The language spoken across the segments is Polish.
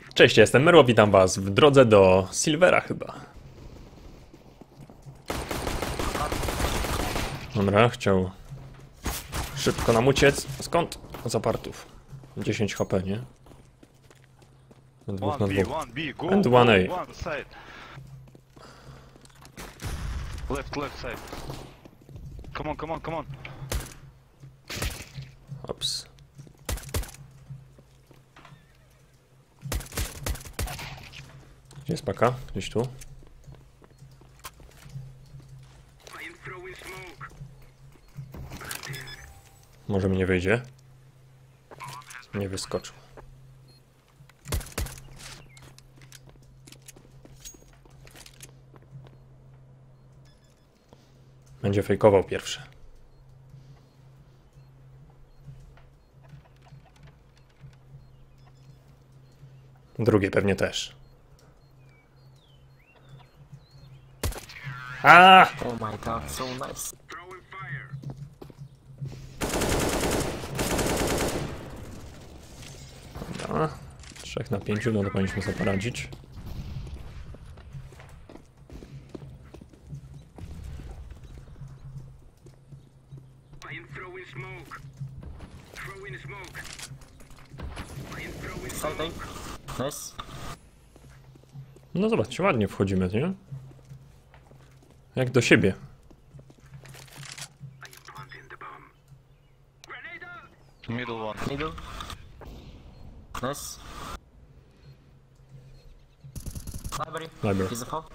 Cześć, ja jestem Merło, witam was w drodze do Silvera chyba. Dobra, chciał szybko nam uciec. Skąd? Z apartów. 10 HP, nie? Dwóch na dwóch. And 1A. Left side. Come on. Ops. Gdzie jest paka? Gdzieś tu. Może mi nie wyjdzie. Nie wyskoczył. Będzie fejkował pierwszy. Drugie pewnie też. A! Oh my god, so nice. Dobra. 3 na 5, no to powinniśmy sobie poradzić. Side A. Nice. No zobaczcie, ładnie wchodzimy, nie? Jak do siebie. Middle one. Middle. Nice. Library. Library. He's a foul.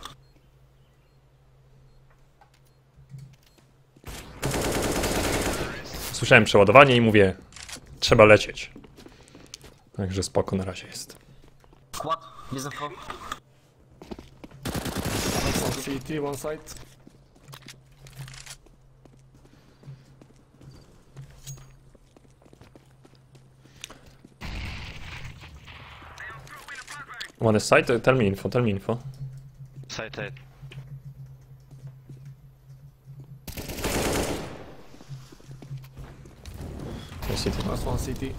Słyszałem przeładowanie i mówię, trzeba lecieć. Także spoko na razie jest. Squad. He's a foul. CT, one side. One is side? Tell me info. Side. Yes, it is. Last one CT.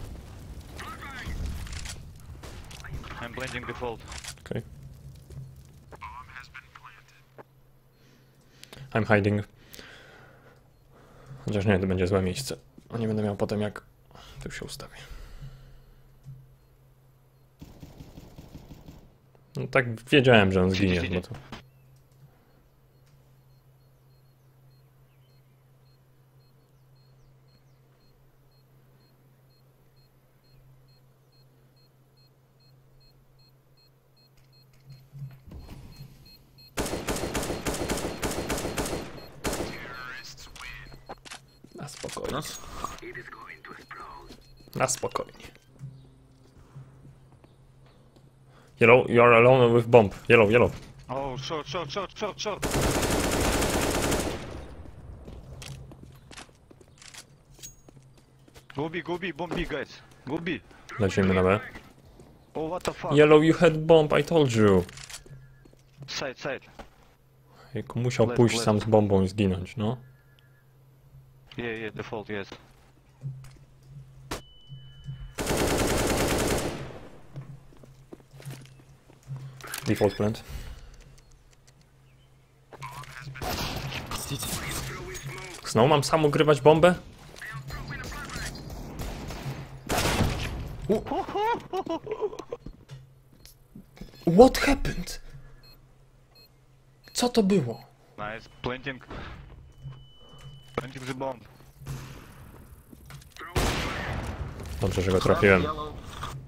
I'm blending default. Okay. I'm hiding. Chociaż nie, to będzie złe miejsce. Nie będę miał potem jak... Tu się ustawię. No tak wiedziałem, że on zginie, bo to... Na spokojnie. Nice. Na spokojnie. Yellow, you are alone with bomb. Yellow. Oh, short. Go B, bomb B, guys. Go B. Lecimy na B. Oh, what the fuck? Yellow, you had bomb, I told you. Side. Jejku, musiał Left, pójść left. sam z bombą i zginąć, no. Yeah, default, yes. Default plant. CT. Znowu mam sam ugrywać bombę? What happened? Co to było? Nice. Planting the bomb. Dobrze, że go trafiłem. Yellow.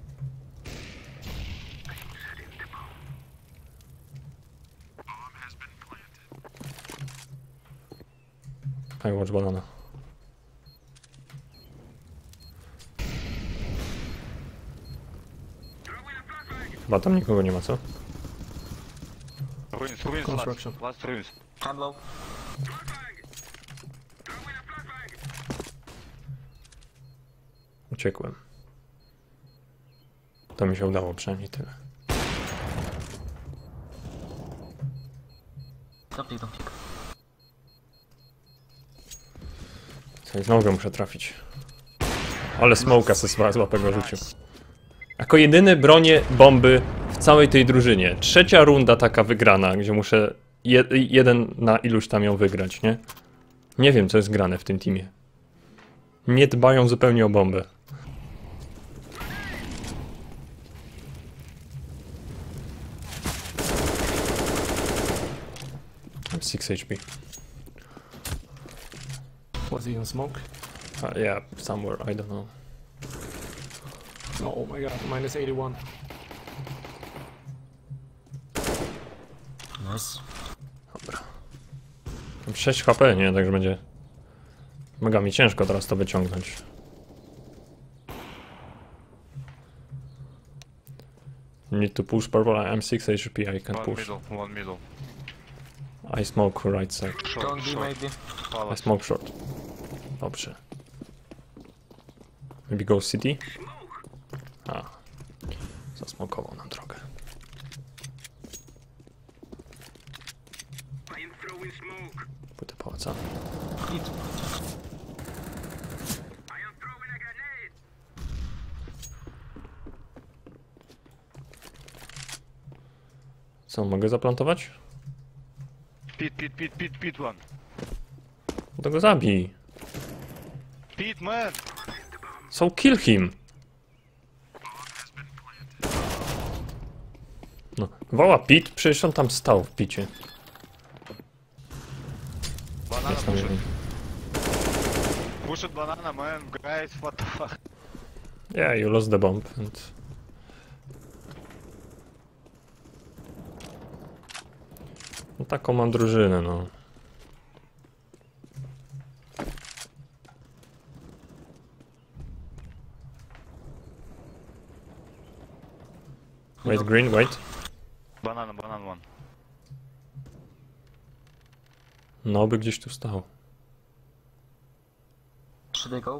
I watch banana. Chyba tam nikogo nie ma, co? Ruins Construction. last ruins. I'm low. Uciekłem. To mi się udało, przynajmniej tyle. Don't pick. Co, znowu go muszę trafić. Ale smoka se z łapego rzucił. Jako jedyny bronię bomby w całej tej drużynie. Trzecia runda taka wygrana, gdzie muszę jeden na iluś tam ją wygrać, nie? Nie wiem, co jest grane w tym teamie. Nie dbają zupełnie o bombę. I'm 6 HP. Was he in smoke? Yeah, somewhere, I don't know. Oh my god, minus 81. Nice. Dobra. Mam 6 HP, nie? Także będzie mega mi ciężko teraz to wyciągnąć. Need to push purple, I'm 6 HP, I can One push. middle, one middle. I smoke right side. Short, Don't be short. maybe. I Palace. smoke short. Dobrze. Maybe go city? A. Zasmokował nam drogę. Płyty pałaca. Hit. Co, mogę zaplantować? Pit one. To go zabij. Pit, man! So kill him. No, woła Pit, przecież on tam stał w picie. Banana Jest tam push it. jeden. Push it, banana, man. Guys, what the fuck? Yeah, you lost the bomb and... No taką mam drużynę, no. Wait, green, wait. Banana one. No, by gdzieś tu stał. Should I go?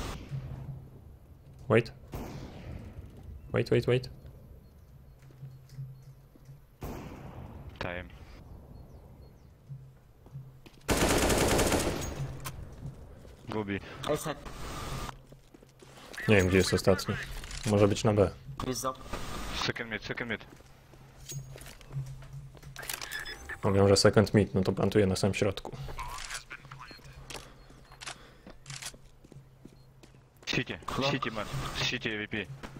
Wait. Wait. Time. Gubi. A-side. Nie wiem, gdzie jest ostatni. Może być na B. Is up. Second mid. Mówią, że second mid, no to plantuję na samym środku. City, man. City AVP.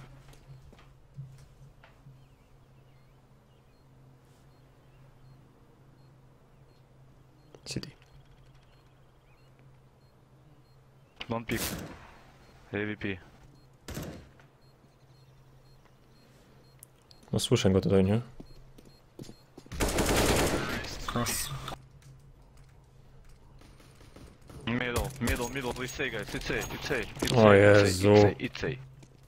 City. Don't pick. AVP. No słyszę go tutaj, nie? Nice. Middle. It's A, guys. It's A. O Jezu. It's A.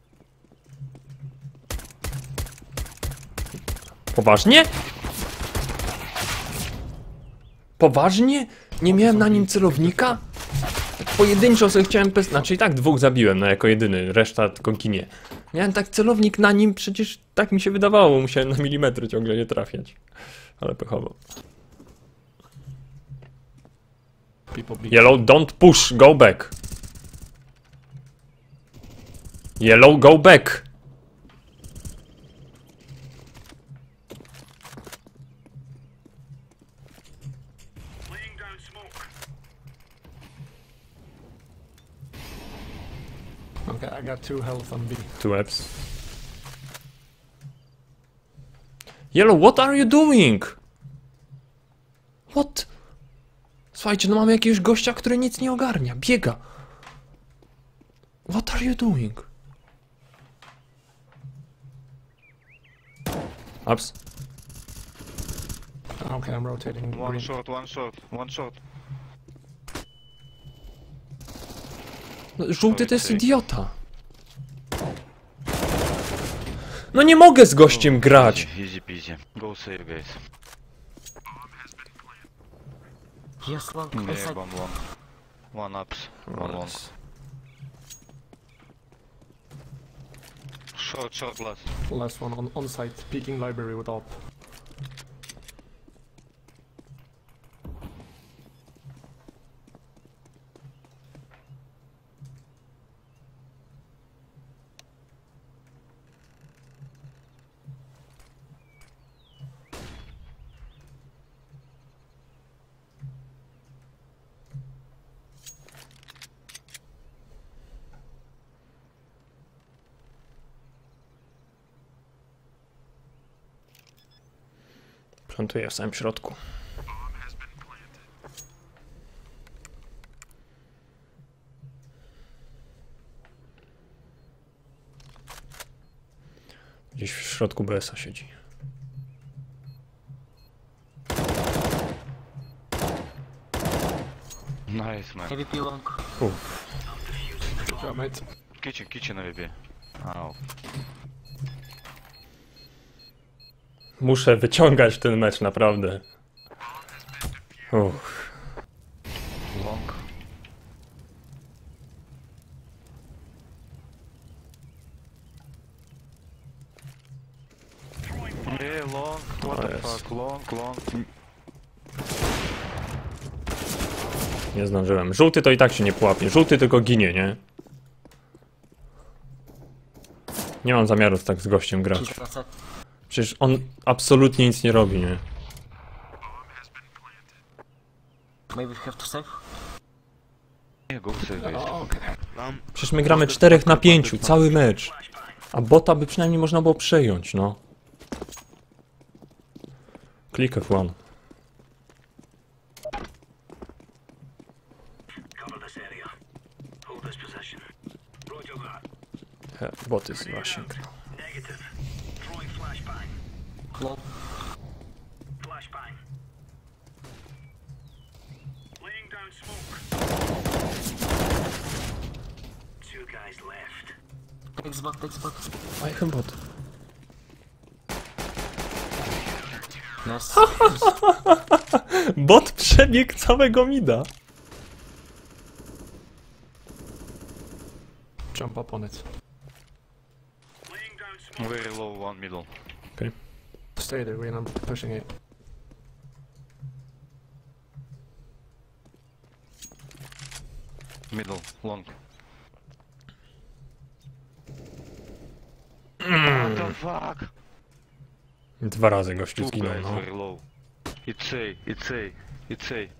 Poważnie? Poważnie? Nie miałem na nim celownika? Pojedynczo sobie chciałem znaczy i tak dwóch zabiłem, no jako jedyny, reszta tylko ginie. Miałem tak celownik na nim, przecież tak mi się wydawało, musiałem na milimetry ciągle nie trafiać. Ale pechowo. People be Yellow, don't push, go back. Yellow, go back. Okay, I got 2 health on B. Two apps. Yellow, what are you doing? What? Słuchajcie, no mamy jakiegoś gościa, który nic nie ogarnia. Biega. What are you doing? Ups. Okay, I'm rotating One green. short. No, żółty to jest idiota. No nie mogę z gościem grać. Easy peasy. Go save, guys. Yes, long. Yeah, A-side. one. One ups. One long. Short last. Last one on site, peeking library with op. Plantuję w samym środku. Gdzieś w środku BS-a siedzi. Nice, man. Heavy P long. Uff. Good job, mate. Kitchen na wybie. Au. Muszę wyciągać ten mecz, naprawdę. Uff. Long. Yeah, long. What Oh, the yes. fuck? Long. Nie zdążyłem. Żółty to i tak się nie pułapie. Żółty tylko ginie, nie? Nie mam zamiaru tak z gościem grać. He's on set. Przecież on absolutnie nic nie robi, nie? Maybe we have to save. Yeah, go save it. Oh, okay. Przecież my gramy 4 na 5, cały mecz. A bota by przynajmniej można było przejąć, no. Click F1. Bot jest właśnie. Long. Takes bot. I have bot. Nice. Bot przebiegł całego mida. Jump up on it. Very low, one middle. Okay. Stay there, Wayne. I'm pushing it. Middle, long. Mm. What the fuck? 2 razy gościu Two zginął, guys no. very low. It's A.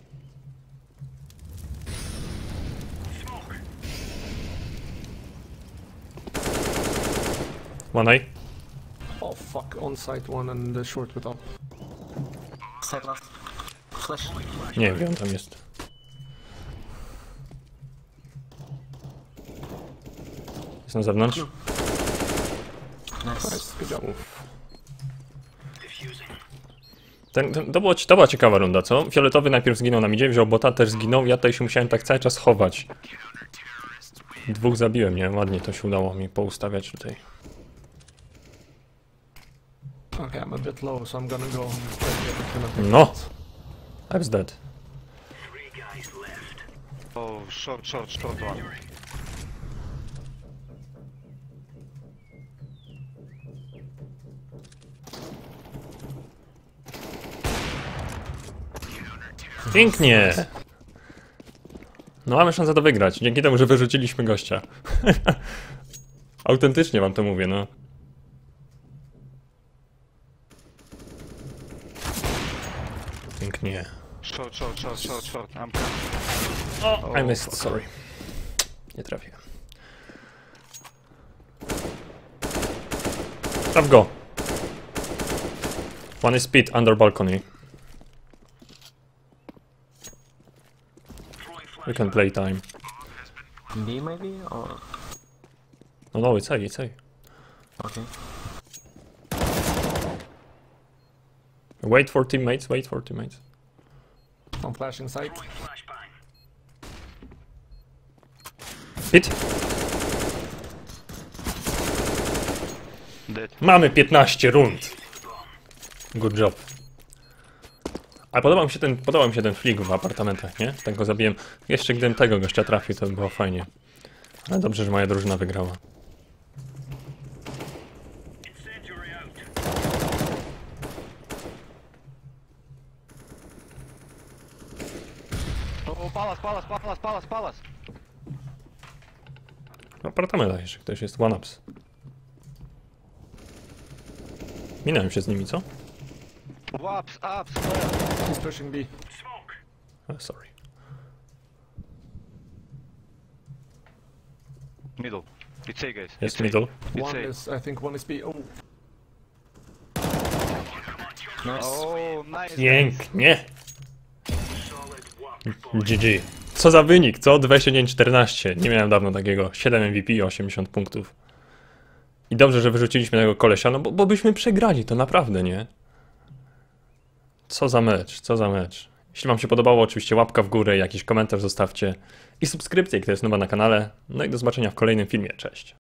One A. Oh fuck, on site one and the short with up. Side last. Flash. Nie wiem, tam jest. Jest na zewnątrz? Nice. Nice, good job. To była ciekawa runda, co? Fioletowy najpierw zginął na midzie, wziął bota, też zginął. Ja tutaj się musiałem tak cały czas chować. 2 zabiłem, nie? Ładnie to się udało mi poustawiać tutaj. Okay, I'm a bit low, so I'm gonna go and try to get the kill and take No. it. I was dead. Oh, short one. Pięknie! No mamy szansę to wygrać, dzięki temu, że wyrzuciliśmy gościa. Autentycznie wam to mówię, no. Pięknie. Short. I'm I missed, sorry. Nie trafiłem. Traf go! One is speed under balcony. We can play time. B maybe or No, it's A. okay. Wait for teammates. I'm flashing site. Hit. dead. Mamy 15 rund. Good job. A podobał mi się ten flick w apartamentach, nie? Tak go zabiłem. Jeszcze gdybym tego gościa trafił, to by było fajnie. Ale dobrze, że moja drużyna wygrała. Oh, palace. W apartamentach jeszcze ktoś jest. One-ups. Minąłem się z nimi, co? Ups. He's pushing B. Sorry. Middle. It's A, guys. Jest It's A. middle. It's One A. is, I think one is B. Oh, Nice. Oh, nice. Pięknie. GG. Co za wynik, co? 29-14. Nie miałem dawno takiego. 7 MVP i 80 punktów. I dobrze, że wyrzuciliśmy tego kolesia, no bo byśmy przegrali, to naprawdę, nie? Co za mecz, co za mecz. Jeśli wam się podobało, oczywiście łapka w górę, jakiś komentarz zostawcie i subskrypcję, kto jest nowa na kanale. No i do zobaczenia w kolejnym filmie. Cześć.